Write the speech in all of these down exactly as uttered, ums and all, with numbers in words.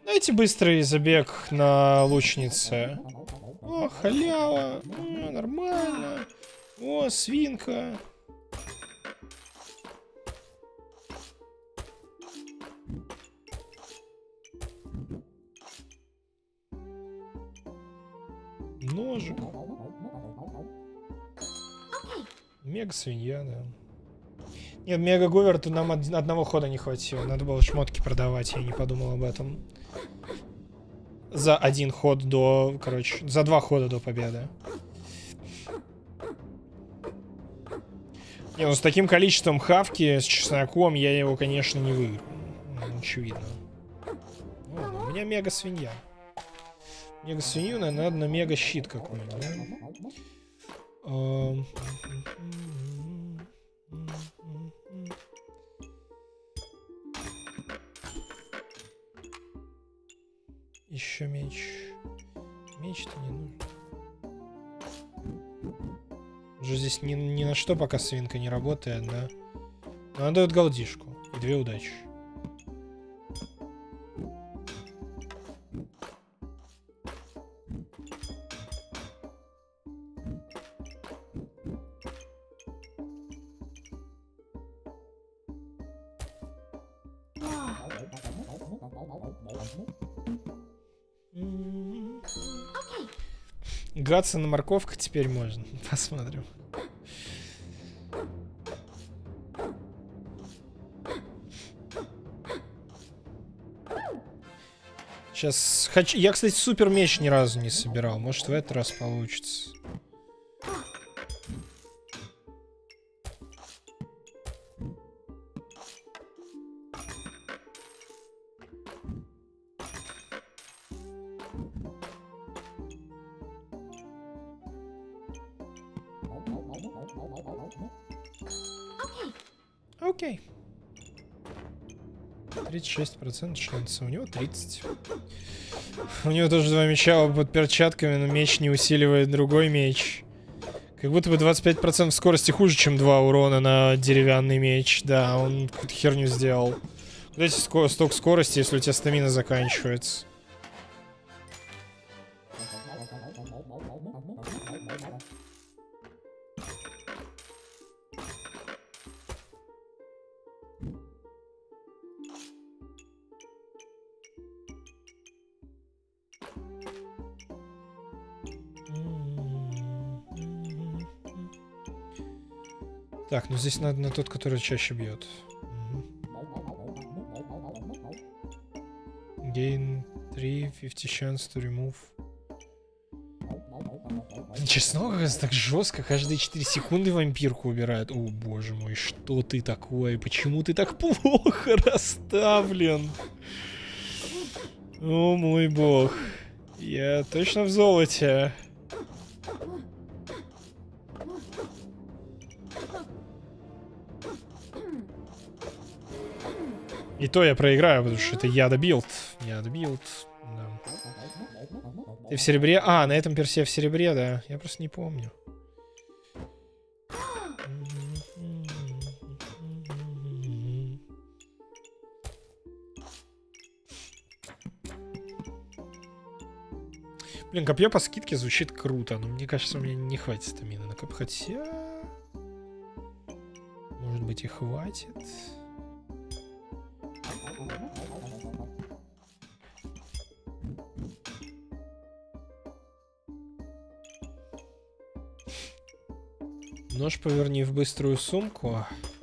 Дайте быстрый забег на лучнице. О, халява. О, нормально. О, свинка. Ножик. Мега свинья, да. Нет, мега говерту нам од одного хода не хватило. Надо было шмотки продавать, я не подумал об этом. За один ход до... Короче, за два хода до победы. Не, ну с таким количеством хавки, с чесноком, я его, конечно, не выиграю. Ну, очевидно. О, у меня мега свинья. Мега свинью, наверное, надо на мега щит какой-нибудь, да? Еще меч. Меч-то не нужен. Уже здесь ни, ни на что пока свинка не работает, да? Но она дает голдишку и две удачи. Гаться на морковка теперь можно. Посмотрим. Сейчас хочу... Я, кстати, супер меч ни разу не собирал. Может, в этот раз получится. Окей. тридцать шесть процентов шанса. У него тридцать. У него тоже два меча под перчатками, но меч не усиливает другой меч. Как будто бы двадцать пять процентов скорости хуже, чем два урона на деревянный меч. Да, он какую-то херню сделал. Куда тебе столько скорости, если у тебя стамина заканчивается? Так, ну здесь надо на тот, который чаще бьет. Gain три, fifty chance to remove. Честно, оказывается, так жестко. Каждые четыре секунды вампирку убирает. О, боже мой, что ты такое? Почему ты так плохо расставлен? О, мой бог. Я точно в золоте. И то я проиграю, потому что это ядо-билд. Ядо-билд, да. Ты в серебре? А, на этом персе в серебре, да. Я просто не помню. Блин, копье по скидке звучит круто, но мне кажется, у меня не хватит стамины на копье. Хотя... Может быть, и хватит. Нож поверни в быструю сумку.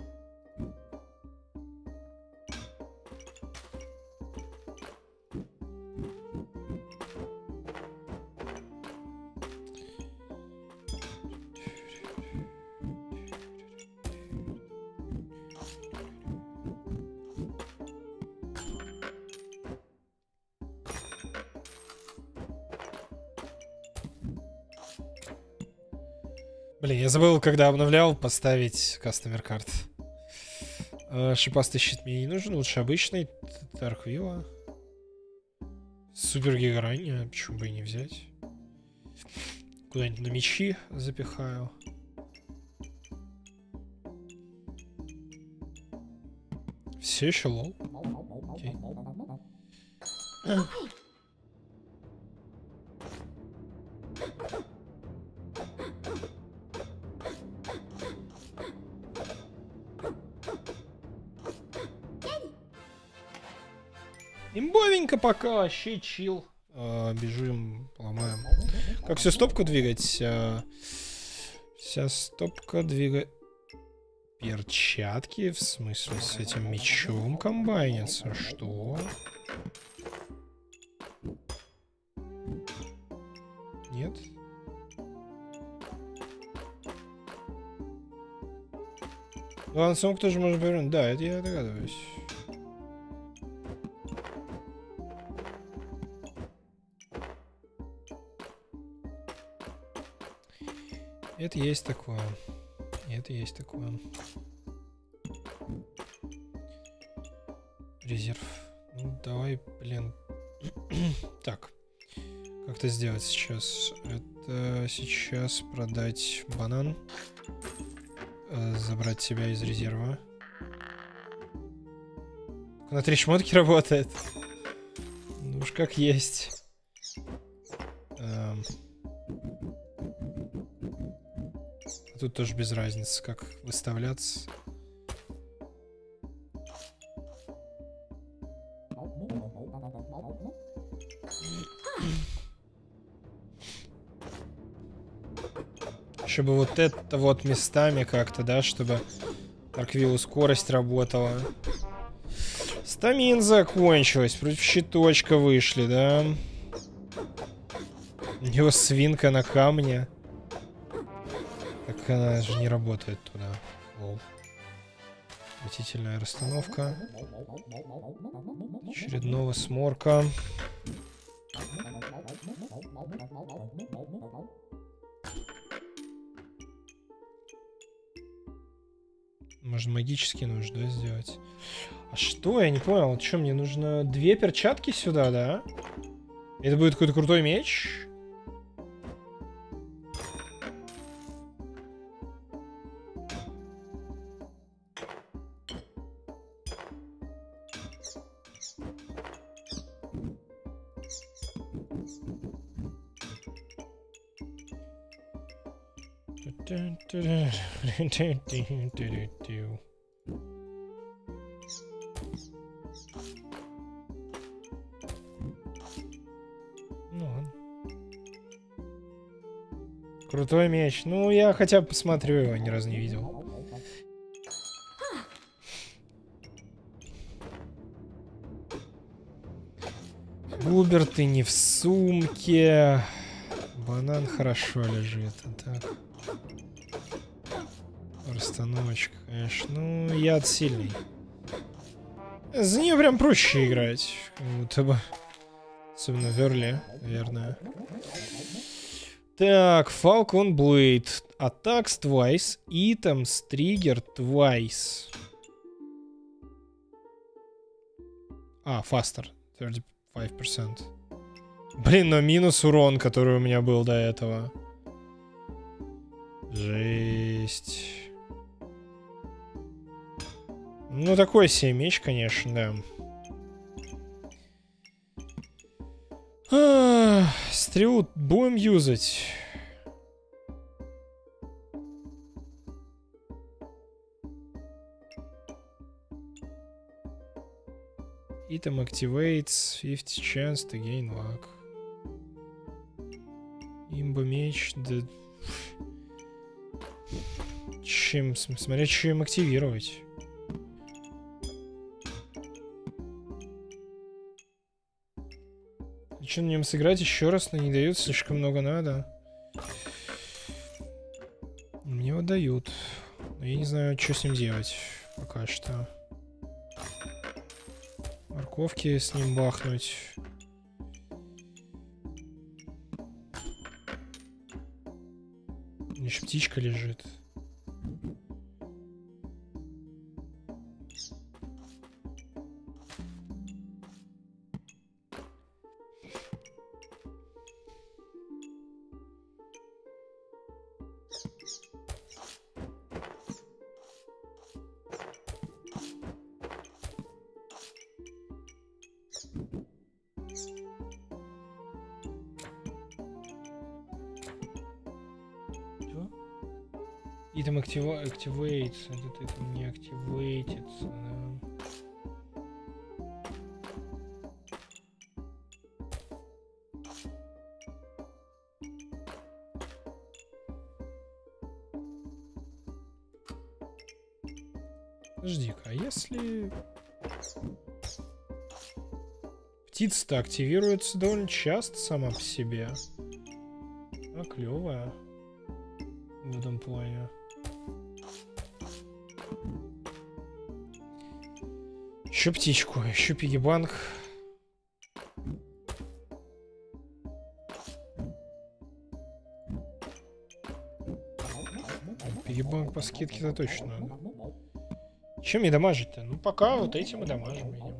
Блин, я забыл, когда обновлял, поставить кастомер карт. Э, шипастый щит мне не нужен, лучше обычный. Тархвила. Супер гигарань, почему бы и не взять? Куда-нибудь на мечи запихаю. Все еще лол. Окей. Имбовенько пока, вообще чил. А, бежим, ломаем. Как всю стопку двигать? А, вся стопка двигает... Перчатки? В смысле, с этим мечом комбайнится? Что? Нет? Лансонг тоже можно повернуть. Да, это я догадываюсь. Это есть такое. Это есть такое. Резерв. Ну, давай, блин. Так. Как это сделать сейчас? Это сейчас продать банан. Э, забрать себя из резерва. На три шмотки работает. Ну уж как есть. Эм. Тут тоже без разницы, как выставляться. Еще бы вот это вот местами как-то, да, чтобы Арквиллу скорость работала. Стамин закончилась, против щиточка вышли, да. У него свинка на камне. Так она же не работает туда. Лол. Отвратительная расстановка. Очередного сморка. Может, магически нужно, да, сделать? А что? Я не понял. Что, мне нужно две перчатки сюда, да? Это будет какой-то крутой меч? Ну ладно. Крутой меч. Ну, я хотя бы посмотрю его, ни разу не видел. Губер, ты не в сумке. Банан хорошо лежит. А так. Расстановочка, конечно. Ну, яд сильный. За нее прям проще играть. Как будто бы. Особенно в Early, наверное. Так, Falcon Blade. Attacks twice. Items trigger twice. А, faster. тридцать пять процентов. Блин, но минус урон, который у меня был до этого. Жесть. Ну, такой себе меч, конечно, да. А, стрелу будем юзать. Item activates fifty chance to gain luck. Имба меч, да... Чем, смотря чем активировать. Что на нем сыграть еще раз, но не дают, слишком много надо. Мне его дают. Но я не знаю, что с ним делать пока что. Морковки с ним бахнуть. Еще птичка лежит. И там активейтится, это ты там не активейтится, да. Подожди-ка, а если... Птица-то активируется довольно часто сама по себе. А, клевая. В этом плане. Еще птичку, еще пигибанк. Пигибанк по скидке-то точно надо. Чем мне дамажить-то? Ну, пока вот этим и дамажим, видимо.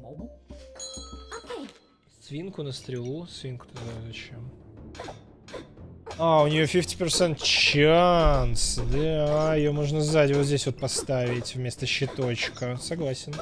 Свинку на стрелу. Свинку-то зачем? А, у нее пятьдесят процентов шанс. Да, ее можно сзади вот здесь вот поставить вместо щиточка. Согласен.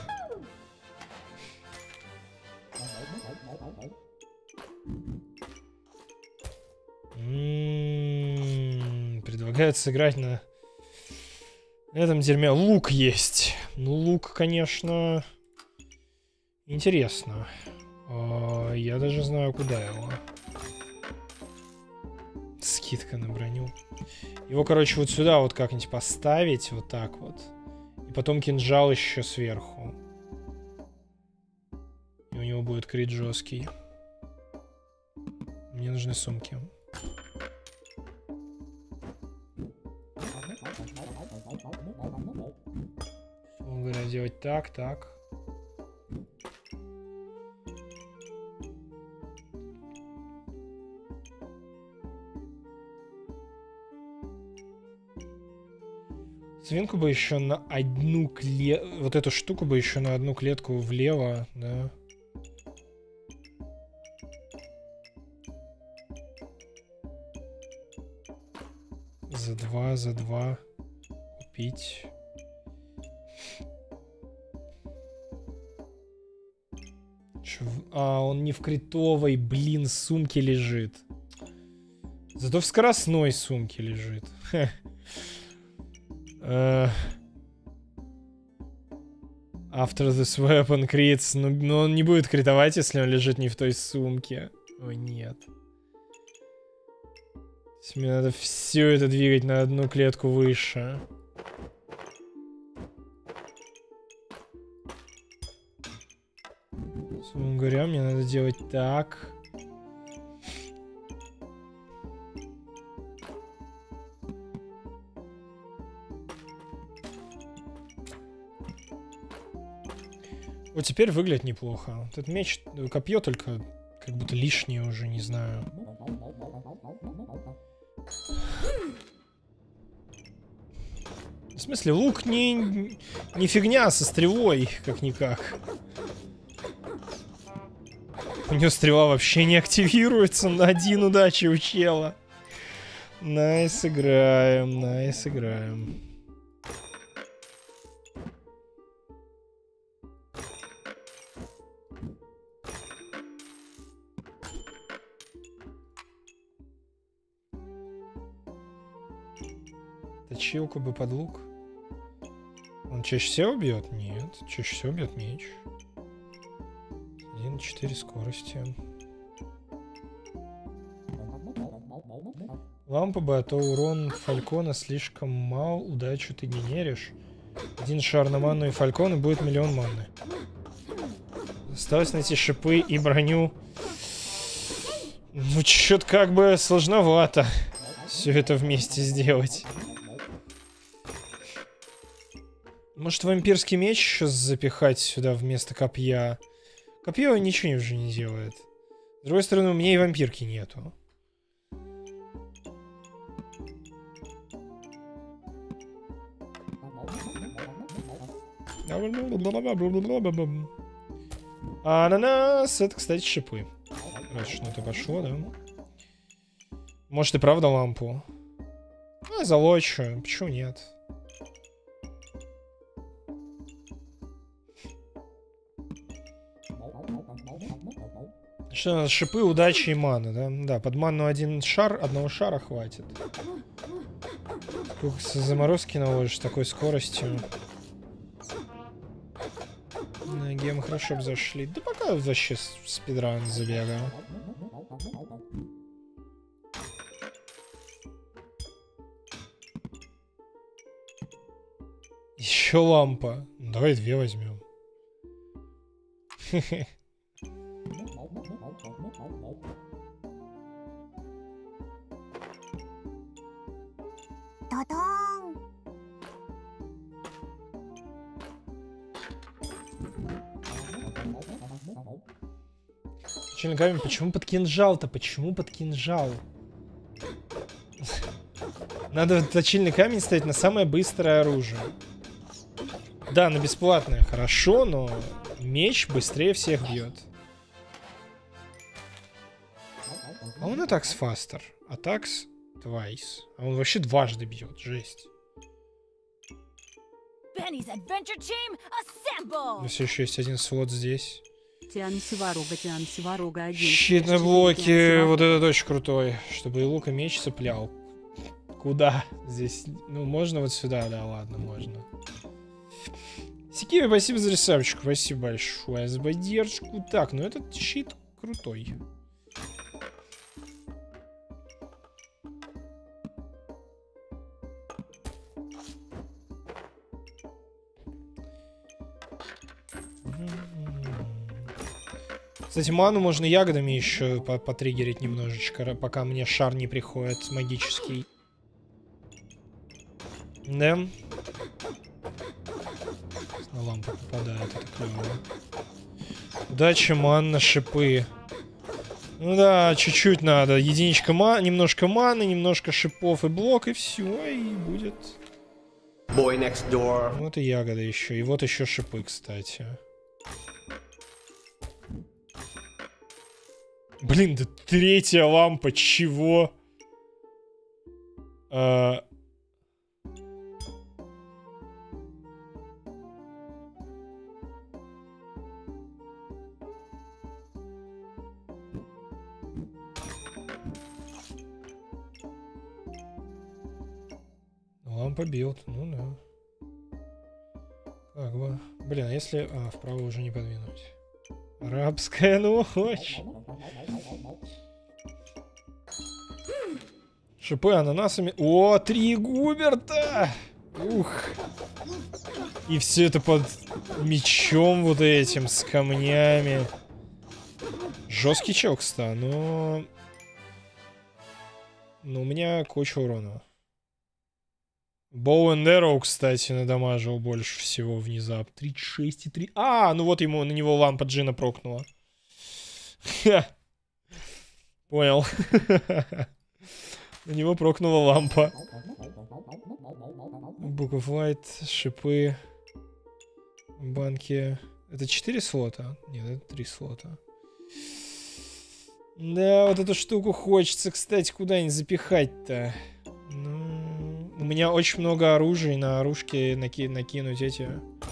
М-м-м, предлагают сыграть на этом дерьме. Лук есть. Ну, лук, конечно, интересно. А, я даже знаю, куда его. Скидка на броню. Его, короче, вот сюда вот как-нибудь поставить. Вот так вот. И потом кинжал еще сверху. И у него будет крит жесткий. Мне нужны сумки. Говоря, делать так, так. Свинку бы еще на одну клетку... Вот эту штуку бы еще на одну клетку влево, да. За два, за два. Купить. Чё? А, он не в критовой, блин, сумке лежит. Зато в скоростной сумке лежит. Uh, after this weapon crits. Ну, ну, он не будет критовать, если он лежит не в той сумке. Ой, нет. Мне надо все это двигать на одну клетку выше. Словом говоря, мне надо делать так. Вот теперь выглядит неплохо. Этот меч, копье только как будто лишнее уже, не знаю. В смысле, лук не, не фигня со стрелой, как-никак. У него стрела вообще не активируется на один удачи у чела. Найс, играем, найс, играем. Точилку бы под лук. Он чаще всего бьет? Нет. Чаще всего бьет меч. один четыре скорости. Лампа бы, а то урон Фалькона слишком мал. Удачу ты генеришь. Один шар на ману и Фалькон, и будет миллион маны. Осталось найти шипы и броню. Ну, чё-то как бы сложновато все это вместе сделать. Может, вампирский меч еще запихать сюда вместо копья? Копье ничего уже не делает. С другой стороны, у меня и вампирки нету. Ананас! Это, кстати, шипы. Раз уж что-то пошло, да? Может, и правда лампу? А, залочу. Почему нет? Что надо? Шипы, удачи и мана, да? Да, под ману один шар, одного шара хватит. Сколько заморозки наложишь с такой скоростью? На гемы хорошо бы зашли. Да пока вообще спидран забегал. Еще лампа. Давай две возьмем. Точильный камень, почему под кинжал-то? Почему под кинжал? Надо точильный камень ставить на самое быстрое оружие. Да, на бесплатное хорошо, но меч быстрее всех бьет. А он атакс фастер, атакс твайс. А он вообще дважды бьет, жесть. Но все еще есть один слот здесь. Щит на блоке, вот этот очень крутой, чтобы и лук, и меч цеплял. Куда? Здесь, ну можно вот сюда, да, ладно, можно. Сикиме, спасибо за рисапчик, спасибо большое за поддержку. Так, ну этот щит крутой. Кстати, ману можно ягодами еще потриггерить немножечко, пока мне шар не приходит магический. Да. На лампу попадает, это клево. Удача, манна, шипы. Ну да, чуть-чуть надо. Единичка маны, немножко маны, немножко шипов и блок, и все, и будет. Boy next door. Вот и ягода еще. И вот еще шипы, кстати. Блин, да третья лампа, чего? А... Лампа билд, ну да. Как бы. Блин, а если... А, вправо уже не подвинуть. Арабская ночь. Шипы ананасами. О, три губерта! Ух. И все это под мечом вот этим, с камнями. Жесткий чокста, но... Но у меня куча урона. Bow and Arrow, кстати, надамажил больше всего внезапно. тридцать шесть и три. А, ну вот ему на него лампа Джина прокнула. Понял. На него прокнула лампа. Book of Light, шипы, банки. Это четыре слота? Нет, это три слота. Да, вот эту штуку хочется, кстати, куда-нибудь запихать-то. Ну, у меня очень много оружия, на оружки наки накинуть эти.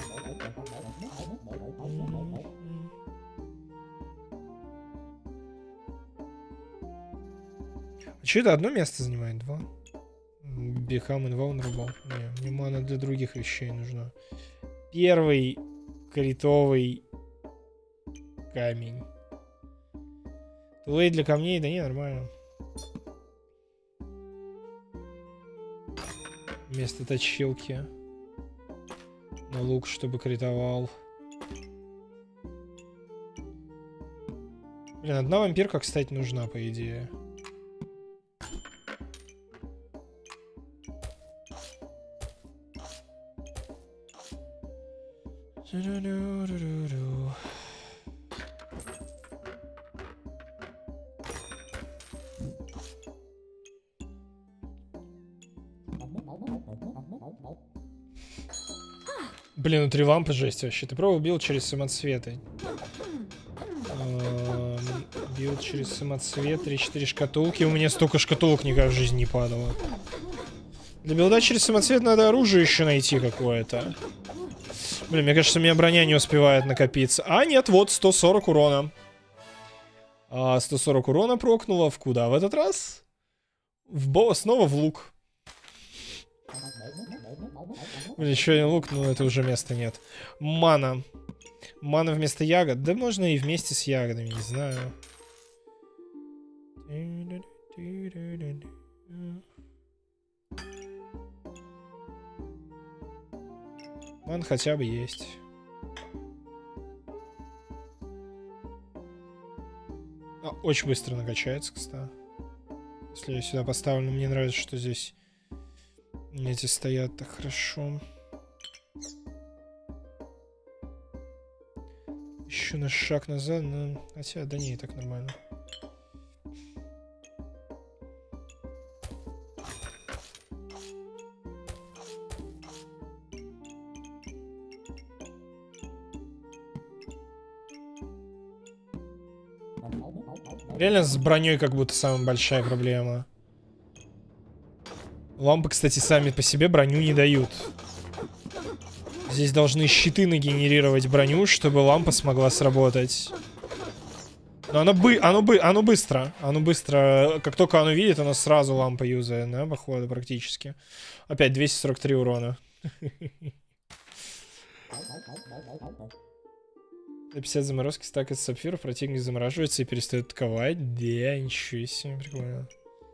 А что это одно место занимает? Два? Become invulnerable. Не, мне мана для других вещей нужна. Первый критовый камень. Тулей для камней, да не, нормально. Вместо точилки. На лук, чтобы критовал. Блин, одна вампирка, кстати, нужна, по идее. Блин, ну три лампы жесть вообще. Ты пробовал билд через самоцветы? Билд через самоцвет, три-четыре шкатулки. У меня столько шкатулок никогда в жизни не падало. Для билда через самоцвет надо оружие еще найти какое-то. Блин, мне кажется, у меня броня не успевает накопиться. А нет, вот сто сорок урона. А, сто сорок урона прокнуло. В куда в этот раз? В бо... Снова в лук. Еще один лук, но это уже места нет. Мана. Мана вместо ягод. Да можно и вместе с ягодами, не знаю. Ман хотя бы есть. А, очень быстро накачается, кстати. Если я сюда поставлю, мне нравится, что здесь эти стоят так хорошо. Еще на шаг назад, но... Хотя, да не, так нормально. Реально с броней как будто самая большая проблема. Лампы, кстати, сами по себе броню не дают. Здесь должны щиты нагенерировать броню, чтобы лампа смогла сработать. Но оно, бы, оно, бы, оно быстро. Оно быстро. Как только оно видит, оно сразу лампа юзает, да, походу, практически. Опять двести сорок три урона. До пятьдесят заморозки стак из сапфиров, противник замораживается и перестает атаковать. Да, ничего себе, прикольно.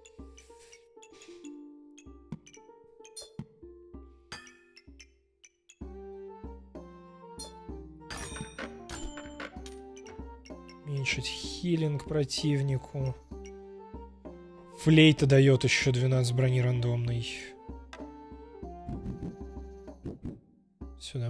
Уменьшить хилинг противнику. Флейта дает еще двенадцать брони рандомной. Сюда.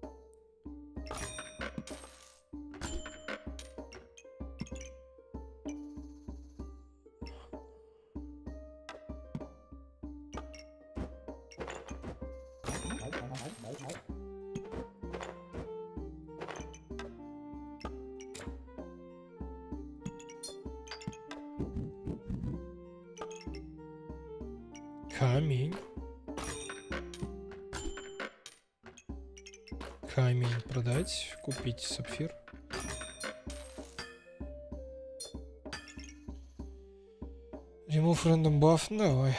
Камень. Камень продать, купить сапфир. Remove random buff, давай.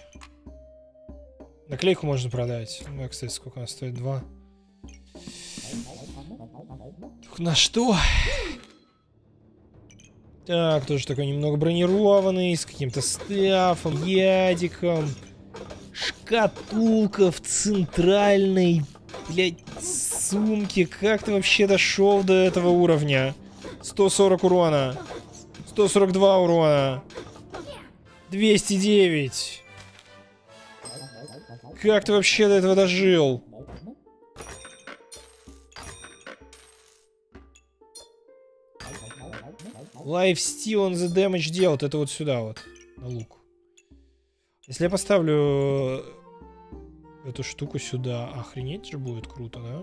Наклейку можно продать. Ну, кстати, сколько она стоит? Два. На что? Так, тоже такой немного бронированный, с каким-то стафом, ядиком. Шкатулка в центральной, блядь, сумке. Как ты вообще дошел до этого уровня? сто сорок урона. сто сорок два урона. двести девять. Как ты вообще до этого дожил? Lifesteal on the damage делает. Это вот сюда вот. На лук. Если я поставлю эту штуку сюда, охренеть же будет круто, да?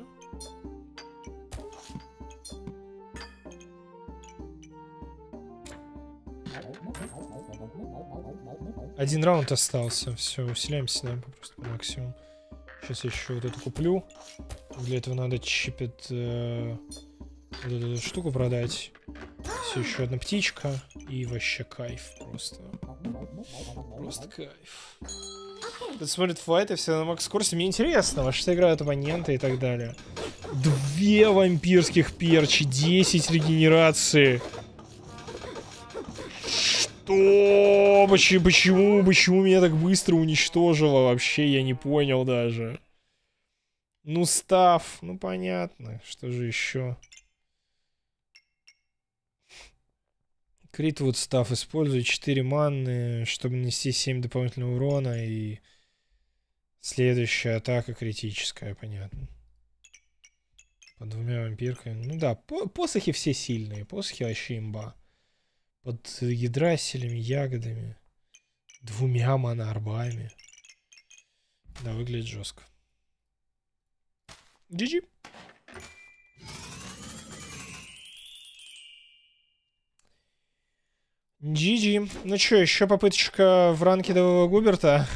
Один раунд остался. Все, усиляемся, да, просто по максимуму. Сейчас я еще вот эту куплю. Для этого надо чипет э, вот эту штуку продать. Все, еще одна птичка. И вообще кайф просто. Просто кайф. Тут смотрит файты, все на макс скорости. Мне интересно, во что играют оппоненты и так далее. Две вампирских перчи, десять регенерации. Что? Почему, почему, почему меня так быстро уничтожило? Вообще я не понял даже. Ну, став. Ну, понятно. Что же еще? Критвуд став использует четыре манны, чтобы нанести семь дополнительного урона. И следующая атака критическая, понятно. Под двумя вампирками. Ну да, по посохи все сильные. Посохи вообще имба. Под ядраселями, ягодами. Двумя моноарбами. Да, выглядит жестко. джи джи. джи джи. Ну чё, еще попыточка в ранке до Губерта.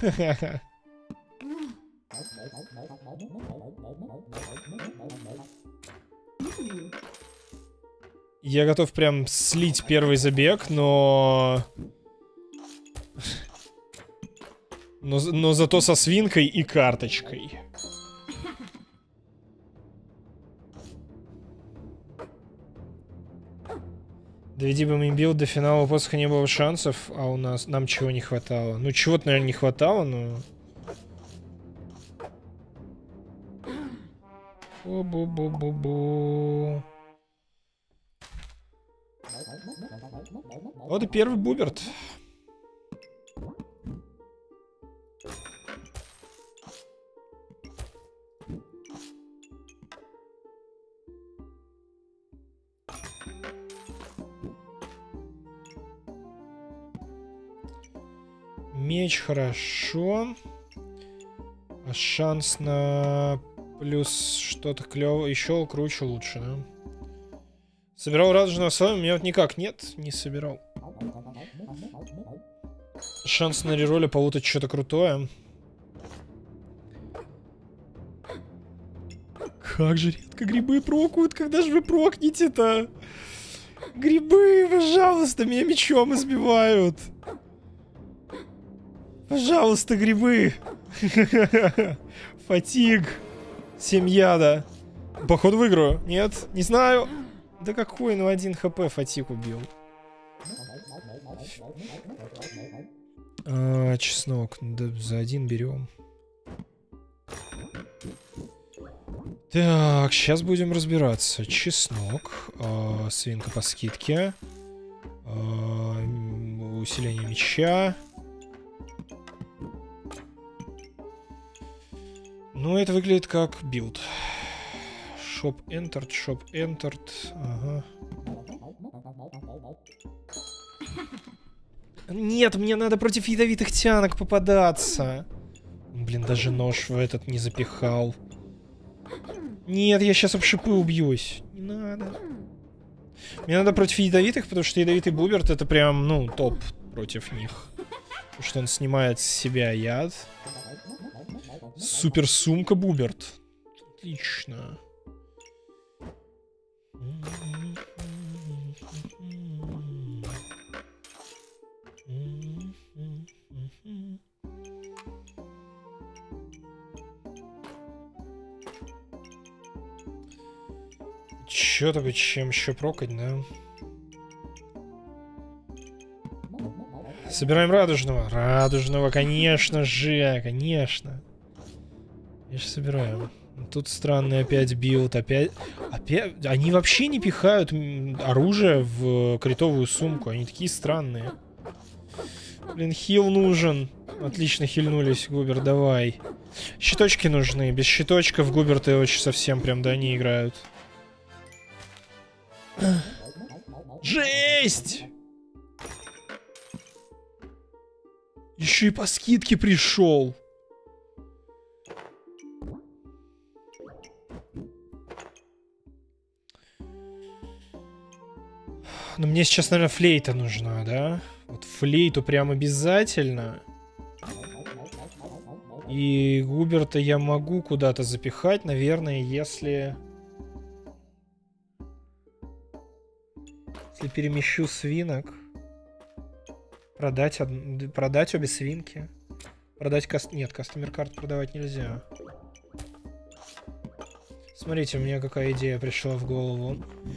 Я готов прям слить первый забег, но... Но, но зато со свинкой и карточкой. Доведи бы мы билд до финала выпуска, не было шансов, а у нас нам чего не хватало. Ну, чего-то, наверное, не хватало, но... Бу-бу-бу-бу-бу. Вот и первый буберт. Меч хорошо. А шанс на плюс что-то клевое. Еще круче лучше, да? Собирал радужного слоя, у меня вот никак нет, не собирал. Шанс на рероле получить что-то крутое. Как же редко грибы прокуют, когда же вы прокнете-то? Грибы, пожалуйста, меня мечом избивают. Пожалуйста, грибы. Фатиг. семь яда. Походу выиграю. Нет, не знаю. Да какой, ну один хп фатиг убил. А, чеснок. Да, за один берем. Так, сейчас будем разбираться. Чеснок. А, свинка по скидке. А, усиление меча. Ну, это выглядит как билд. Shop entered, shop entered. Ага. Нет, мне надо против ядовитых тянок попадаться. Блин, даже нож в этот не запихал. Нет, я сейчас об шипы убьюсь. Не надо. Мне надо против ядовитых, потому что ядовитый буберт это прям, ну, топ против них. Потому что он снимает с себя яд. Супер сумка буберт. Отлично. Чё-то бы чем еще прокать, да? Собираем радужного. Радужного, конечно же, конечно. Я же собираю. Тут странный опять билд, опять... опять... Они вообще не пихают оружие в критовую сумку. Они такие странные. Блин, хил нужен. Отлично хильнулись, Губер, давай. Щиточки нужны. Без щиточков Губерты очень совсем прям, да, не играют. Жесть! Еще и по скидке пришел. Но мне сейчас, наверное, флейта нужна, да? Вот флейту прям обязательно. И Губерта я могу куда-то запихать, наверное, если... Если перемещу свинок. Продать, од... продать обе свинки. Продать каст... Нет, кастомер карт продавать нельзя. Смотрите, у меня какая идея пришла в голову.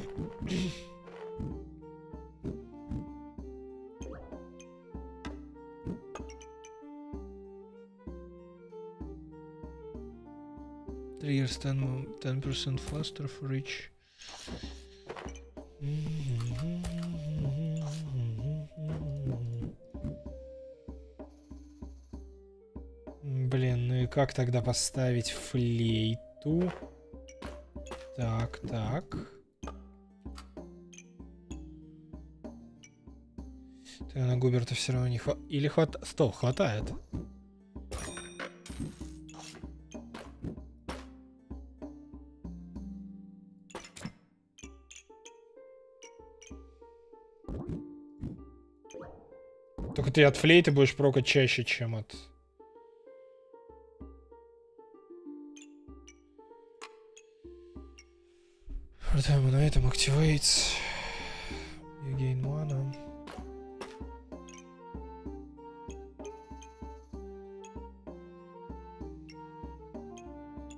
Triggers ten percent faster for each. Блин, ну и как тогда поставить флейту? Так, так. Так, на Губерта все равно не хватает. Или хватает. Стоп, хватает. Только ты от флейты будешь прокать чаще, чем от... Да, мы на этом activates. You gain mana.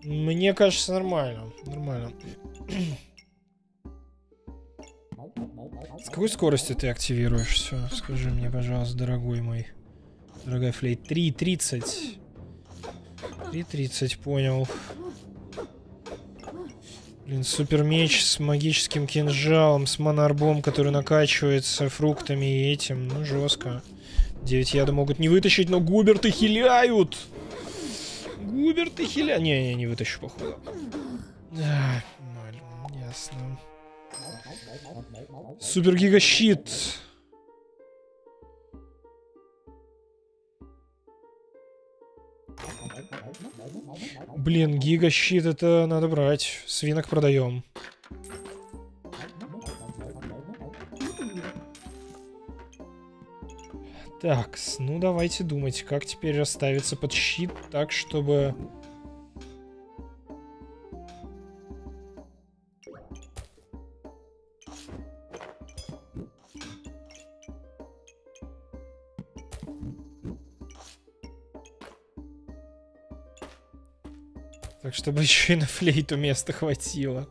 Мне кажется, нормально. Нормально. С какой скоростью ты активируешь все? Скажи мне, пожалуйста, дорогой мой. Дорогая флейт. три тридцать. три тридцать, понял. Блин, супер меч с магическим кинжалом, с монарбом, который накачивается фруктами и этим. Ну, жестко. девять яда могут не вытащить, но губерты хиляют. Губерты хиляют. Не, не, не вытащу, походу. Да, ясно. Супер гига щит. Блин, гига щит это надо брать. Свинок продаем. Так, ну давайте думать, как теперь расставиться под щит так, чтобы... Так, чтобы еще и на флейту места хватило.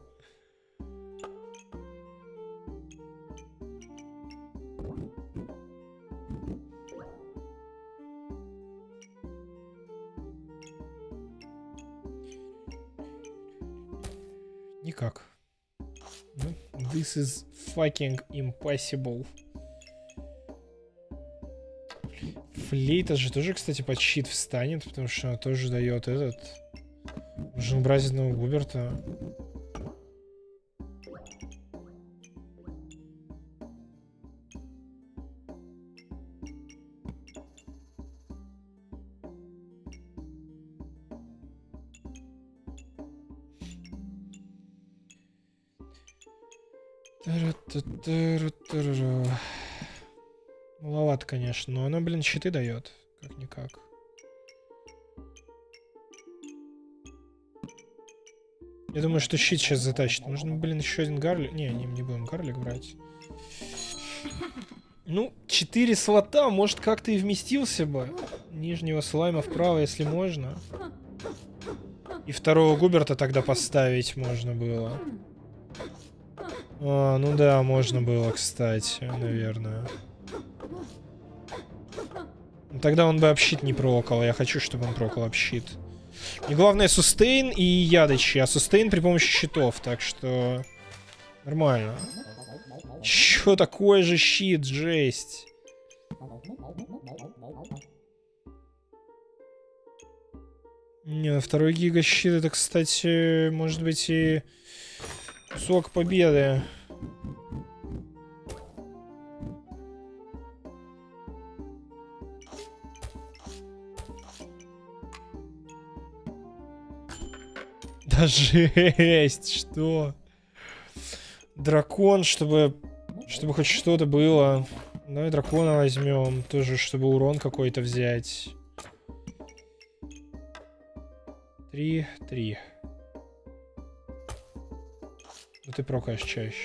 Никак. This is fucking impossible. Флейта же тоже, кстати, под щит встанет, потому что она тоже дает этот... Нужно убрать одного Губерта. Маловато, конечно, но она, блин, щиты дает. Как-никак. Я думаю, что щит сейчас затащит. Нужно, блин, еще один гарлик. Не, не, не будем гарлик брать. Ну, четыре слота, может, как-то и вместился бы. Нижнего слайма вправо, если можно. И второго Губерта тогда поставить можно было. А, ну да, можно было, кстати, наверное. Тогда он бы общит не прокал. Я хочу, чтобы он прокал общит. И главное сустейн и ядычи. А сустейн при помощи щитов. Так что... Нормально. Чё такое же щит? Жесть. Не, второй гига щит, это, кстати, может быть и кусок победы. Да жесть, что? Дракон, чтобы... Чтобы хоть что-то было. Давай дракона возьмем. Тоже, чтобы урон какой-то взять. Три, три. Ну ты прокаешь чаще.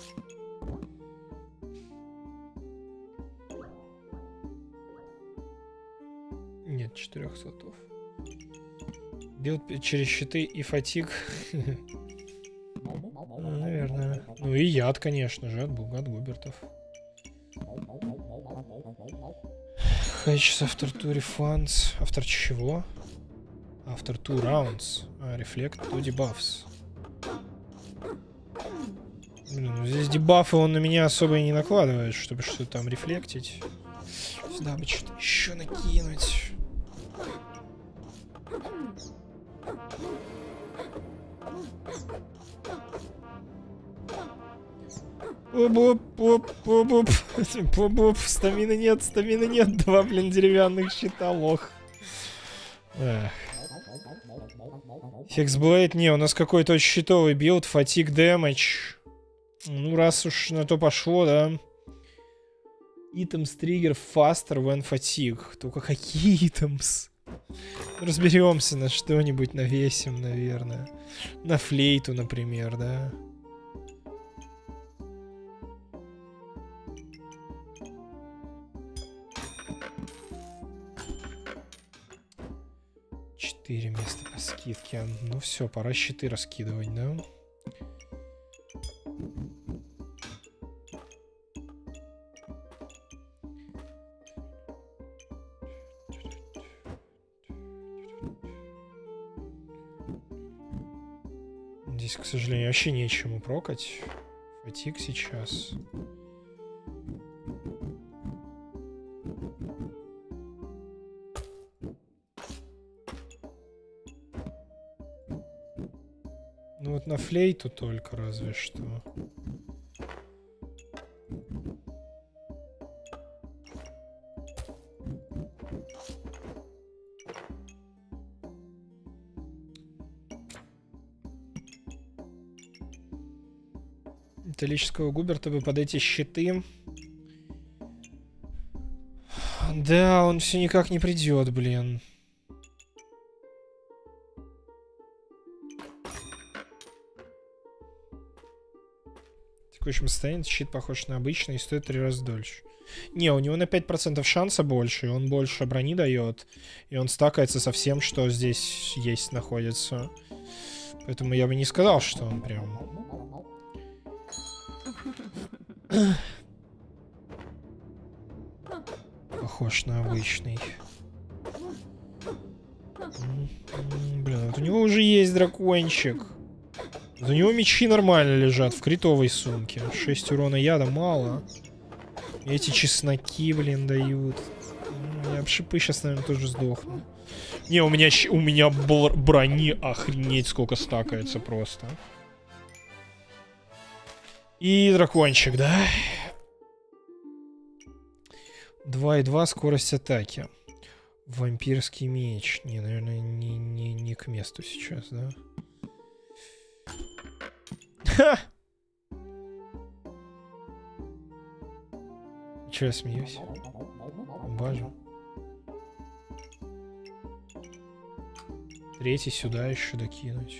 Нет, четырех слотов. Билд через щиты и фатиг. Ну, наверное. Ну и яд, конечно же, от Буга, от Губертов. Hatches after two refunds. Автор чего? After two rounds. А, reflect two debuffs. Блин, ну здесь дебафы он на меня особо и не накладывает, чтобы что-то там рефлектить. Сюда бы что-то еще накинуть. Оп-оп-оп-оп-оп. Оп-оп. Стамины нет, стамины нет. Два, блин, деревянных щита, лох. Эх. Хексблейд, не, у нас какой-то очень щитовый билд. Фатиг дэмэдж. Ну, раз уж на то пошло, да. Items trigger faster when fatigue. Только какие items? Разберемся на что-нибудь, навесим, наверное. На флейту, например, да. четыре места по скидке. Ну все, пора щиты раскидывать, да? Здесь, к сожалению, вообще нечему прокать. Фатик сейчас. Ну вот на флейту только разве что. Металлического Губерта бы под эти щиты. Да, он все никак не придет, блин. В текущем состоянии щит похож на обычный и стоит три раза дольше. Не, у него на пять процентов шанса больше, и он больше брони дает. И он стакается со всем, что здесь есть, находится. Поэтому я бы не сказал, что он прям... Похож на обычный. Блин, вот у него уже есть дракончик. У него мечи нормально лежат в критовой сумке. шесть урона яда мало. И эти чесноки, блин, дают. Я об шипы сейчас, наверное, тоже сдохну. Не, у меня, у меня брони охренеть сколько стакается просто. И дракончик, да? два и два скорость атаки. Вампирский меч. Не, наверное, не, не, не к месту сейчас, да? Ха! Че я смеюсь? Бажу. Третий сюда еще докинуть.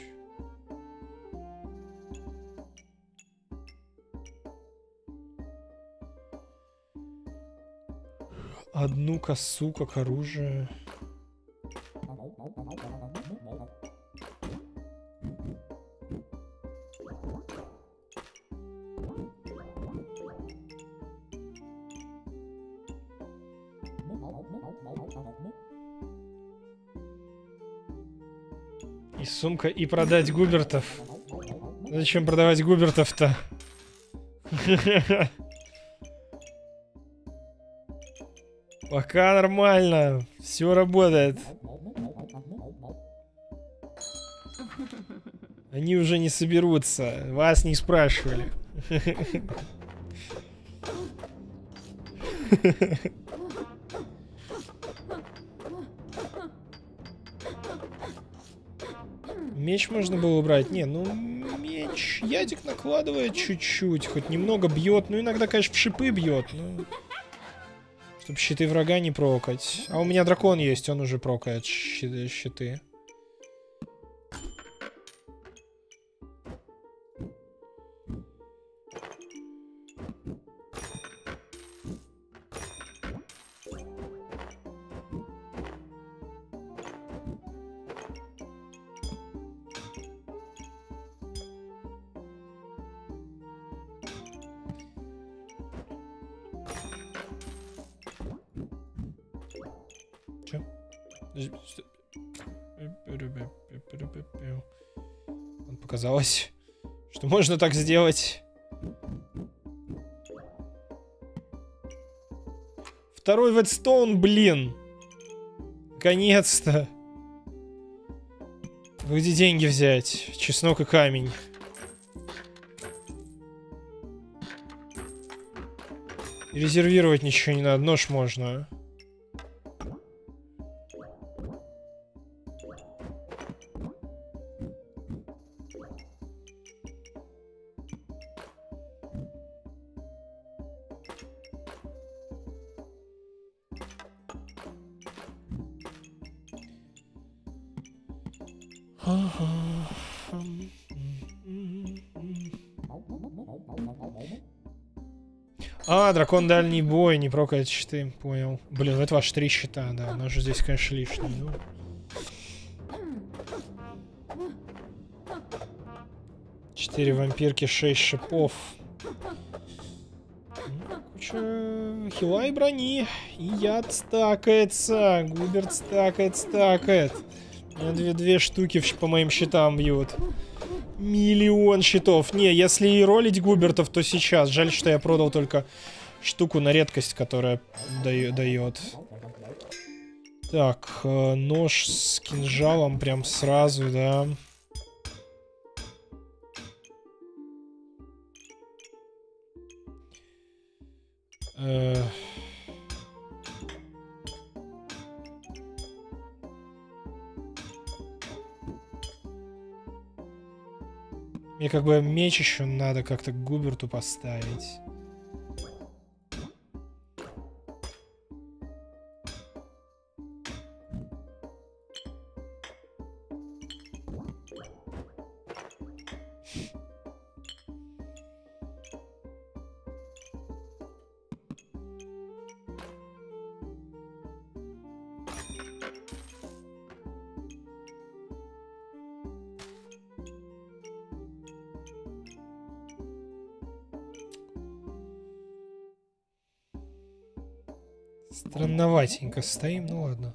Одну косу как оружие. И сумка, и продать Губертов. Зачем продавать Губертов-то? Пока нормально, все работает. Они уже не соберутся, вас не спрашивали. Меч можно было убрать. Не, ну меч ядик накладывает чуть-чуть, хоть немного бьет. Ну иногда, конечно, в шипы бьет, но... Чтобы щиты врага не прокать. А у меня дракон есть, он уже прокает щиты. Показалось, что можно так сделать. Второй Ветстоун, блин. Наконец-то. Где деньги взять? Чеснок и камень. Резервировать ничего не надо, нож можно. А, дракон дальний бой, не прокает щиты, понял. Блин, это ваши три щита, да, у нас же здесь, конечно, лишний. Ну. четыре вампирки, шесть шипов. Куча хила и брони. И яд стакается. Губерт стакает, стакает. У меня две, две штуки по моим щитам бьют. Миллион щитов. Не, если и ролить Губертов, то сейчас. Жаль, что я продал только штуку на редкость, которая дает. Так, нож с кинжалом прям сразу, да. Э... Мне как бы меч еще надо как-то к Губерту поставить. Странноватенько стоим, ну ладно.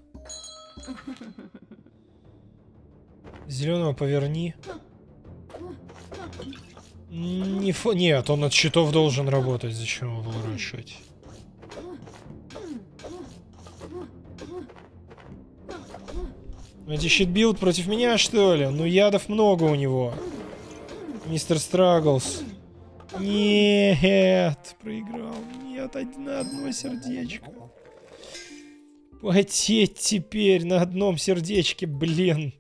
Зеленого поверни. Не фо... Нет, он от щитов должен работать. Зачем его выращивать? Эти щит-билд против меня, что ли? Ну, ядов много у него. Мистер Страглс. Нет, проиграл. Нет, на одно сердечко. Потеть теперь на одном сердечке, блин.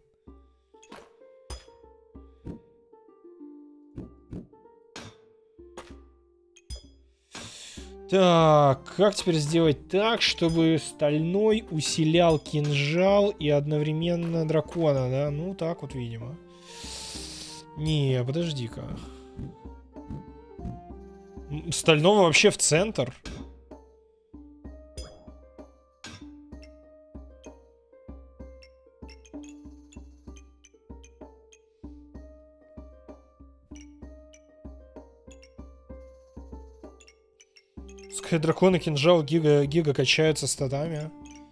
Так, как теперь сделать так, чтобы стальной усилял кинжал и одновременно дракона, да? Ну, так вот, видимо. Не, подожди-ка. Стального вообще в центр. Пускай дракон и кинжал гига, гига качаются статами.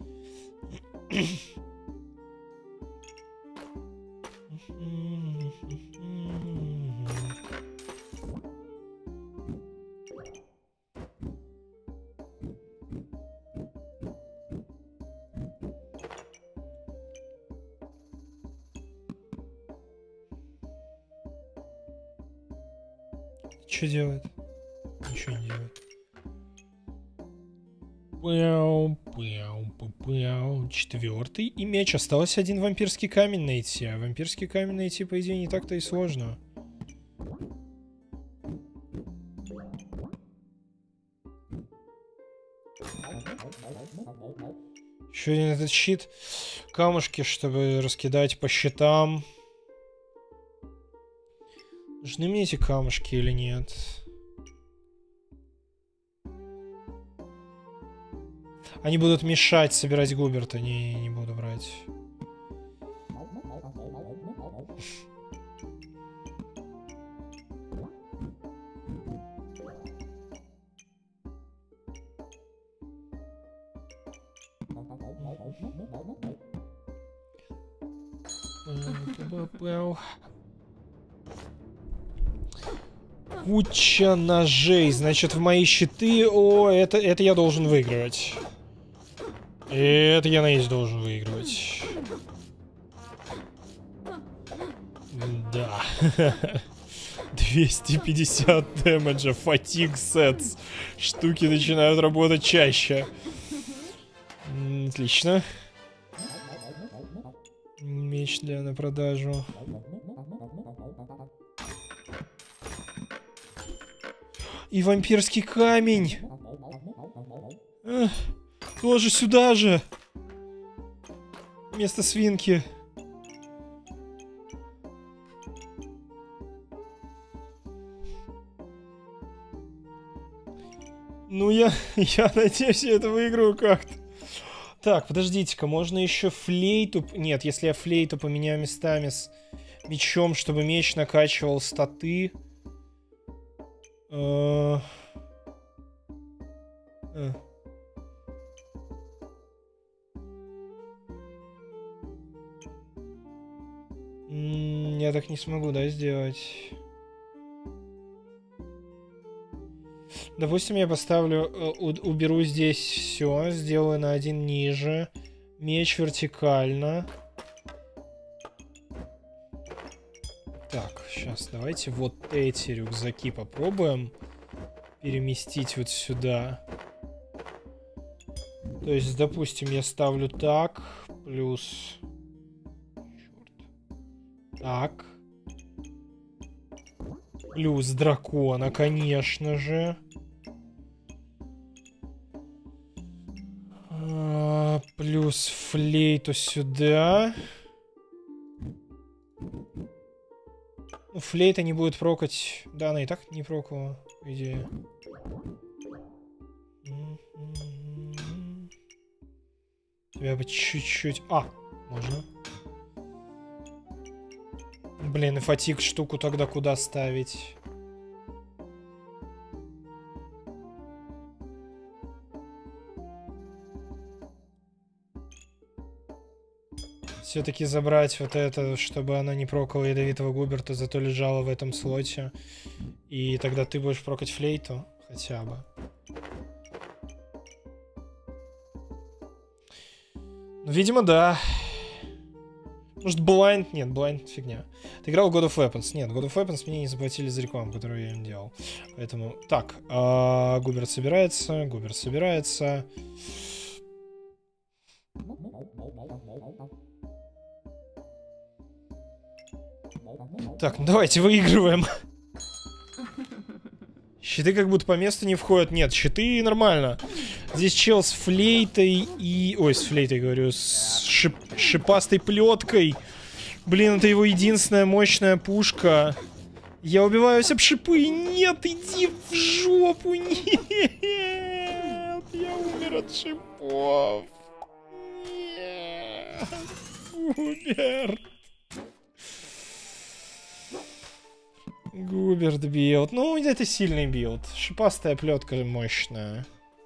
Что делает? Ничего не делает. Четвертый. И меч. Осталось один вампирский камень найти. А вампирский камень найти, по идее, не так-то и сложно. Еще один этот щит. Камушки, чтобы раскидать по щитам. Нужны мне эти камушки или нет? Они будут мешать собирать Губерта. Не, не буду брать. Куча ножей. Значит, в мои щиты... О, это, это я должен выигрывать. Это я, надеюсь, должен выигрывать. Да. двести пятьдесят дэмэджа. Фатиг сетс. Штуки начинают работать чаще. Отлично. Меч для на продажу. И вампирский камень. Эх, тоже сюда же. Вместо свинки. Ну, я, я надеюсь, я это выиграю как-то. Так, подождите-ка, можно еще флейту... Нет, если я флейту поменяю местами с мечом, чтобы меч накачивал статы. Э, э. М, Я так не смогу, да, сделать. Допустим, я поставлю, э, у- уберу здесь все, сделаю на один ниже. Меч вертикально. Так, сейчас давайте вот эти рюкзаки попробуем переместить вот сюда. То есть, допустим, я ставлю так, плюс... Черт. Так. Плюс дракона, конечно же. А, плюс флейту сюда. Ну, флейта не будет прокать. Да, она и так не прокала, по идее. Тебя бы чуть-чуть... А, можно. Блин, и фатиг штуку тогда куда ставить? Все-таки забрать вот это, чтобы она не прокала ядовитого Губерта, зато лежала в этом слоте. И тогда ты будешь прокать флейту хотя бы. Ну, видимо, да. Может, Blind? Нет, Blind фигня. Ты играл в God of Weapons? Нет, God of Weapons мне не заплатили за рекламу, которую я им делал. Поэтому... Так, а, Губерт собирается, Губерт собирается. Так, ну давайте выигрываем. Щиты как будто по месту не входят. Нет, щиты нормально. Здесь чел с флейтой и... Ой, с флейтой, говорю, с шип... шипастой плеткой. Блин, это его единственная мощная пушка. Я убиваюсь об шипы. Нет, иди в жопу. Нет, я умер от шипов. Нет, Губерт. Губерт билд. Ну, это сильный билд. Шипастая плетка мощная.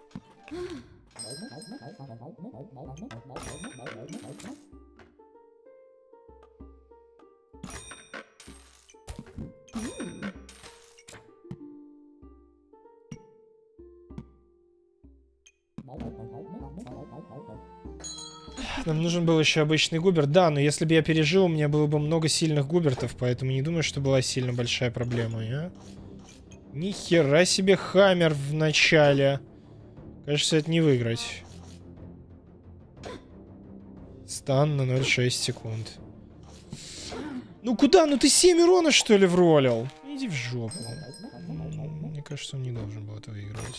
Нам нужен был еще обычный Губерт. Да, но если бы я пережил, у меня было бы много сильных Губертов, поэтому не думаю, что была сильно большая проблема, а? Ни хера себе хаммер в начале. Кажется, это не выиграть. Стан на ноль целых шесть секунд. Ну куда? Ну ты семь урона, что ли, вролил? Иди в жопу. Мне кажется, он не должен был это выигрывать.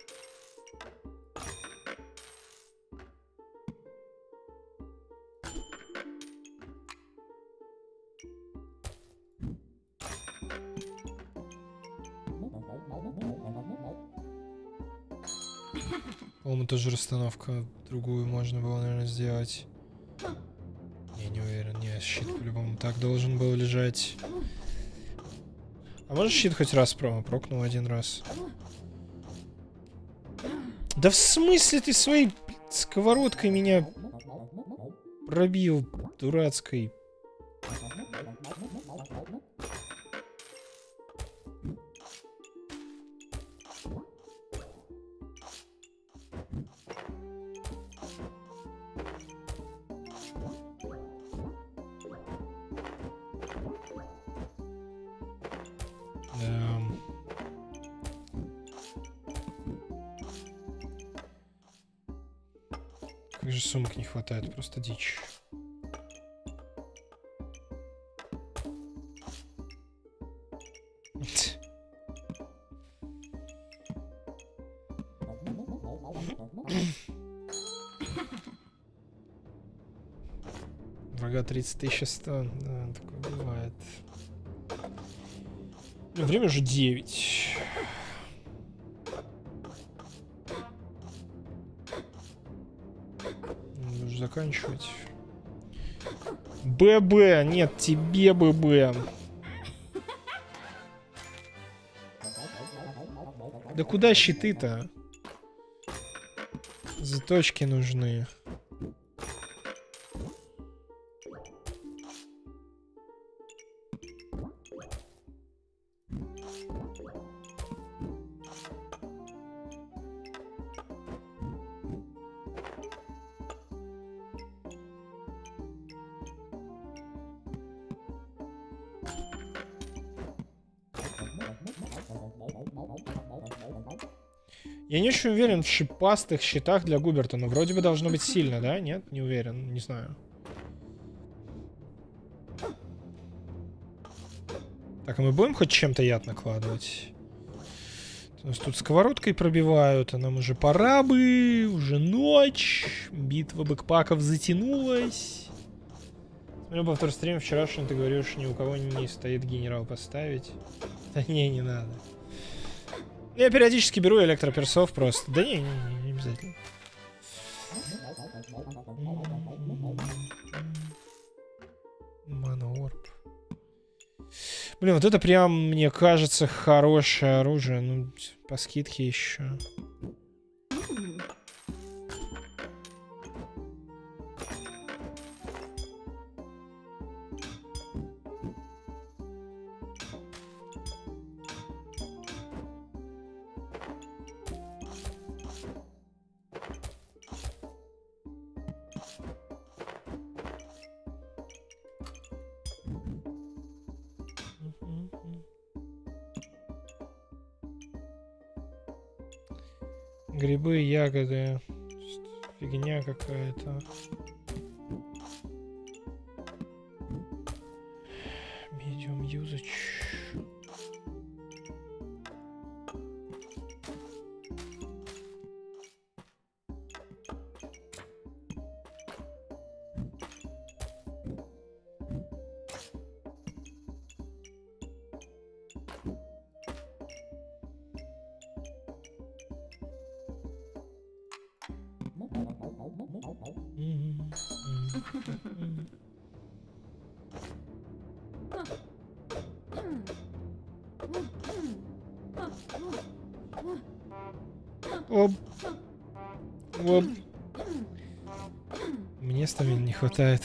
По-моему, тоже расстановка другую можно было, наверное, сделать. Я не уверен. Не, щит по-любому так должен был лежать. А может щит хоть раз промо прокнул один раз? Да в смысле ты своей сковородкой меня пробил, дурацкой? Как же сумок не хватает, просто дичь. Врага тридцать тысяч сто. Да, такое бывает. Время уже девять. Нужно заканчивать. ББ, нет, тебе ББ. Да куда щиты-то? Заточки нужны. Я не очень уверен в шипастых щитах для Губерта, но вроде бы должно быть сильно, да? Нет? Не уверен, не знаю. Так, а мы будем хоть чем-то яд накладывать? У нас тут сковородкой пробивают, а нам уже пора бы, уже ночь, битва бэкпаков затянулась. Смотрю повтор стрима вчерашний, ты говоришь, ни у кого не стоит генерал поставить. Да не, не надо. Я периодически беру электроперсов просто. Да не, не, не, не обязательно. Маноорб. Блин, вот это прям, мне кажется, хорошее оружие. Ну, по скидке еще. Грибы, ягоды. Фигня какая-то. Medium usage. Оп. Оп. Мне стамина не хватает.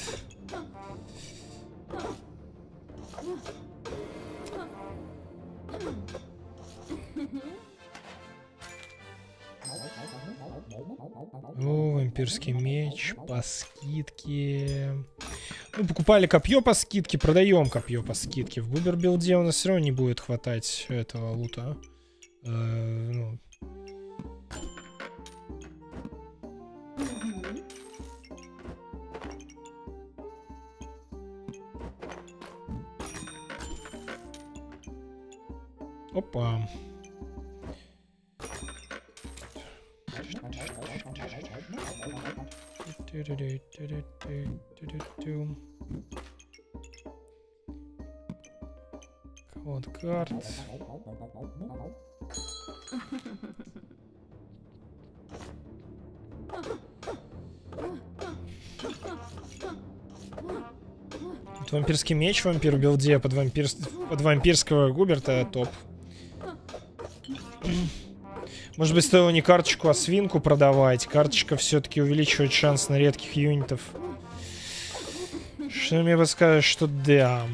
О, вампирский меч по скидке. Ну, покупали копье по скидке, продаем копье по скидке. В Губер билде у нас все равно не будет хватать этого лута. Э, ну. Опа. Вот карт. Вот вампирский меч, вампир билде под, вампир... под вампирского Губерта топ. Может быть, стоило не карточку, а свинку продавать. Карточка все-таки увеличивает шанс на редких юнитов. Что мне подскажешь, что да.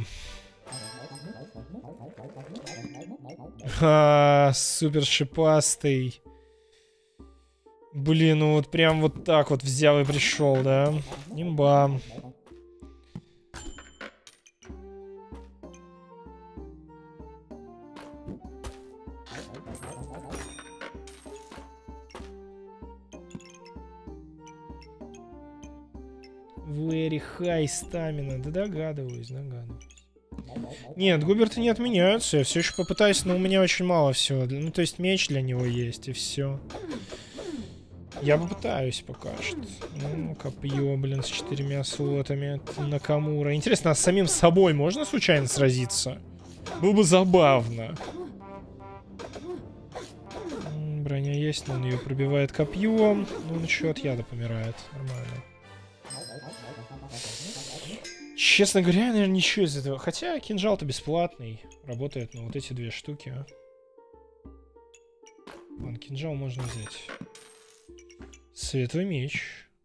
А, супер шипастый. Блин, ну вот прям вот так вот взял и пришел, да? Имба. Very high stamina. Да догадываюсь, догадываюсь. Нет, Губерты не отменяются. Я все еще попытаюсь, но у меня очень мало всего. Ну, то есть меч для него есть, и все. Я попытаюсь пока что. Ну, копье, блин, с четырьмя слотами. Накамура. Интересно, а с самим собой можно случайно сразиться? Было бы забавно. Броня есть, но он ее пробивает копьем. Ну, он еще от яда помирает. Нормально. Честно говоря, наверное, ничего из этого. Хотя кинжал-то бесплатный. Работает на вот эти две штуки. Вон, кинжал можно взять. Светлый меч.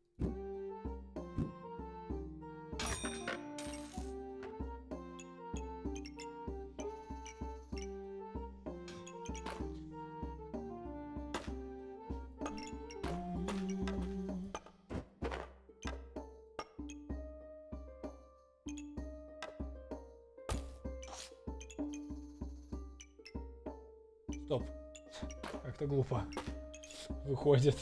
Стоп. Как-то глупо выходит.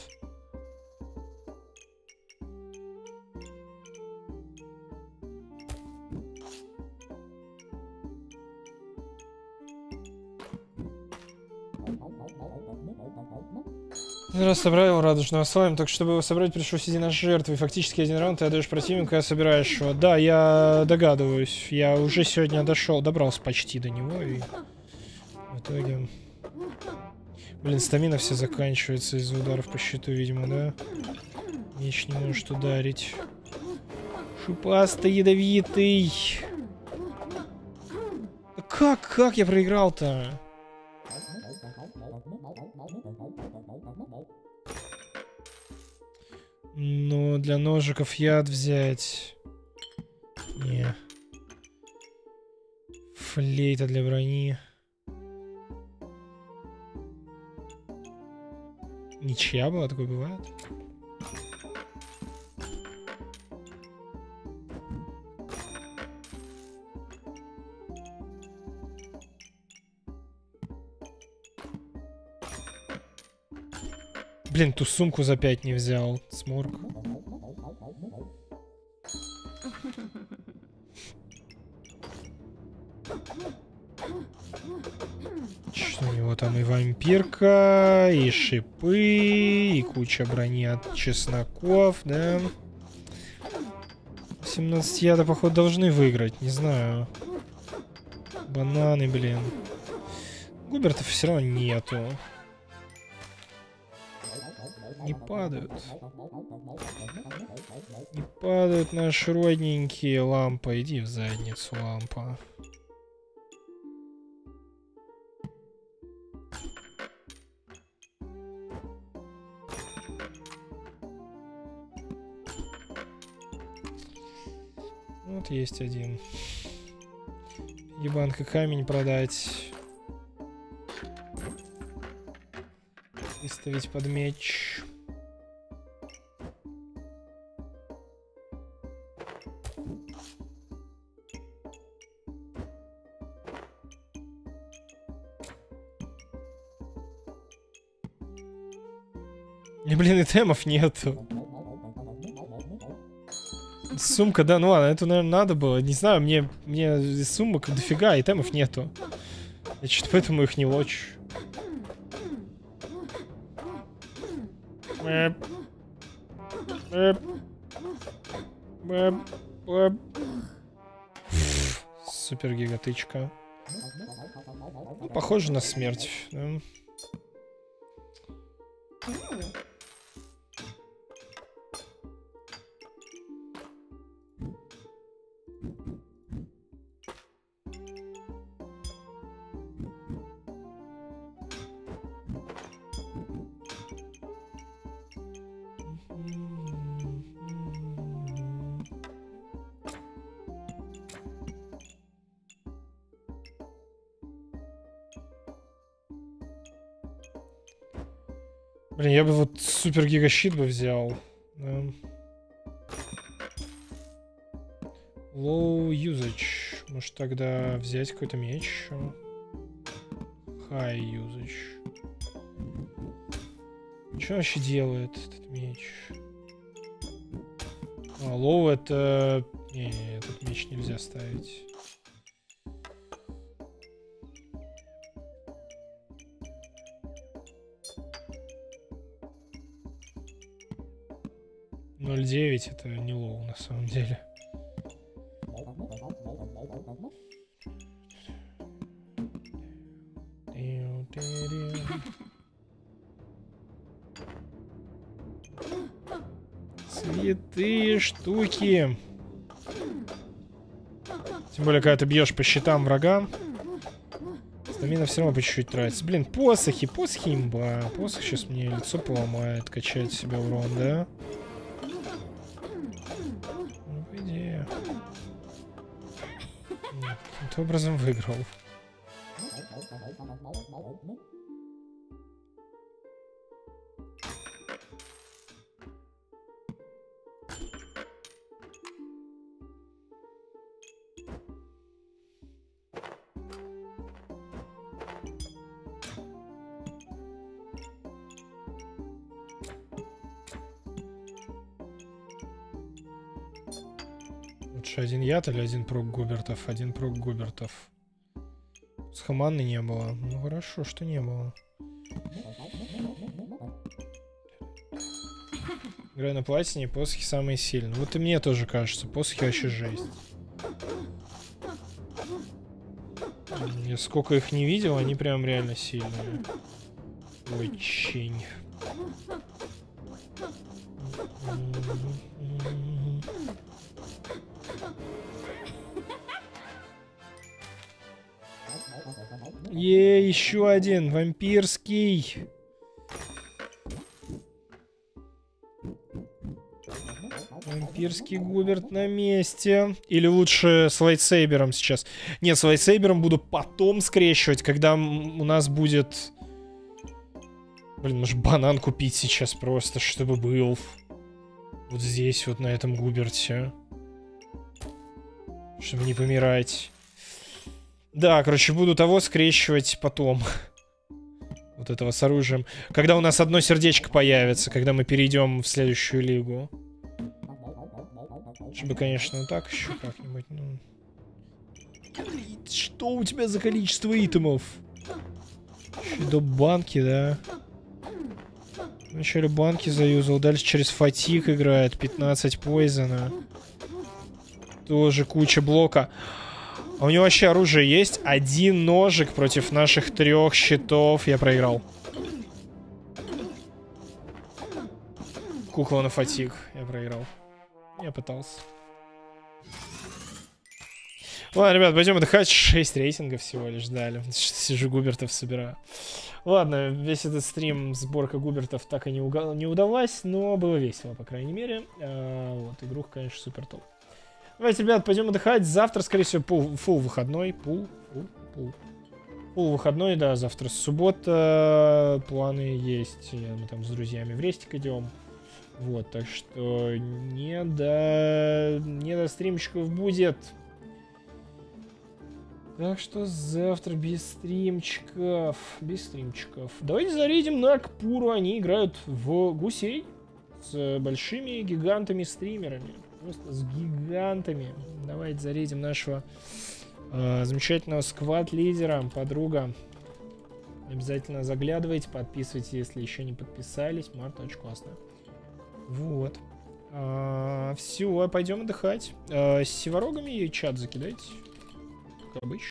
Раз собрал радужного слайма, так чтобы его собрать, пришлось идти на жертвы. Фактически один раунд ты отдаешь противнику, когда собираешь его. Да, я догадываюсь. Я уже сегодня дошел, добрался почти до него и в итоге... Блин, стамина все заканчивается из-за ударов по щиту, видимо, да? Меч не может ударить. Шипастый, ядовитый. Да как, как я проиграл-то? Ну, для ножиков яд взять. Не. Флейта для брони. Ничья была, такое бывает? Блин, ту сумку за пять не взял. Сморк. Что у него там и вампирка, и шипы, и куча брони от чесноков, да? семнадцать яда, походу, должны выиграть, не знаю. Бананы, блин. Губертов все равно нету. Не падают. Не падают наши родненькие. Лампа, иди в задницу, лампа. Вот есть один. Ебанка камень продать. Выставить под меч. Не, блин, и темов нету. Сумка, да, ну ладно, это, наверное, надо было. Не знаю, мне, мне сумок дофига, и темов нету. Я что-то поэтому их не лочу. Супер гигатычка. Ну, похоже на смерть, да? Блин, я бы вот супер гигащит бы взял. Да. Low usage. Может тогда взять какой-то меч? High usage. Что вообще делает этот меч? А, low это... Не, не, этот меч нельзя ставить. ноль девять это не лоу на самом деле. Святые штуки. Тем более, когда ты бьешь по щитам врага, стамина все равно по чуть-чуть тратится. Блин, посохи, посохи имба. Посох сейчас мне лицо поломает, качает себе урон, да? Ну, по идее. Каким-то образом выиграл. Лучше один яд или один прок Губертов? Один прок Губертов. С Хаманны не было. Ну хорошо, что не было. Играю на платине, посохи самые сильные. Вот и мне тоже кажется, посохи вообще жесть. Я сколько их не видел, они прям реально сильные. Очень. Е, еще один вампирский. Вампирский Губерт на месте. Или лучше с лайтсейбером сейчас. Нет, с лайтсейбером буду потом скрещивать, когда у нас будет... Блин, может банан купить сейчас просто, чтобы был. Вот здесь, вот на этом Губерте. Чтобы не помирать. Да, короче, буду того скрещивать потом. Вот этого с оружием. Когда у нас одно сердечко появится, когда мы перейдем в следующую лигу. Чтобы, конечно, так еще как-нибудь, ну... Что у тебя за количество итемов? Еще до банки, да? Вначале банки заюзал, дальше через фатик играет, пятнадцать пойзена. Тоже куча блока. А у него вообще оружие есть? Один ножик против наших трех щитов. Я проиграл. Кукла на фатик. Я проиграл. Я пытался. Ладно, ребят, пойдем отдыхать. шесть рейтингов всего лишь дали. Сижу Губертов собираю. Ладно, весь этот стрим, сборка Губертов так и не, уга... не удалась, но было весело, по крайней мере. А, вот, игруха, конечно, супер топ. Давайте, ребят, пойдем отдыхать. Завтра, скорее всего, пул, фул выходной. Пул, пул, пул. Пул выходной, да, завтра суббота. Планы есть. Мы там с друзьями в рестик идем. Вот, так что не до... не до стримчиков будет. Так что завтра без стримчиков. Без стримчиков. Давайте зарядим на Кпуру. Они играют в гусей. С большими гигантами-стримерами. Просто с гигантами. Давайте зарядим нашего э, замечательного сквад-лидера, подруга. Обязательно заглядывайте, подписывайтесь, если еще не подписались. Марта очень классная. Вот. А, все, пойдем отдыхать. А, с севорогами чат закидайте. Как обычно.